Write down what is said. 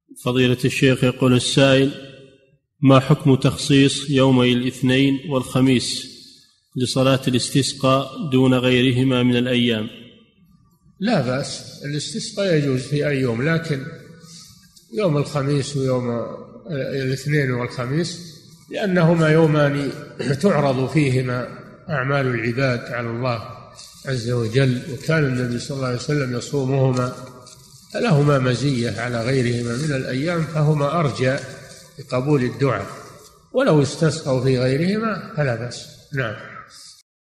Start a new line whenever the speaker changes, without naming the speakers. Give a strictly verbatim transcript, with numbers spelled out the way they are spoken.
فضيلة الشيخ، يقول السائل: ما حكم تخصيص يومي الاثنين والخميس لصلاة الاستسقاء دون غيرهما من الأيام؟
لا بأس، الاستسقاء يجوز في أي يوم، لكن يوم الخميس ويوم الاثنين والخميس لأنهما يومان تعرض فيهما أعمال العباد على الله عز وجل، وكان النبي صلى الله عليه وسلم يصومهما، فلهما مزية على غيرهما من الأيام، فهما أرجى لقبول الدعاء، ولو استسقوا في غيرهما فلا بأس. نعم.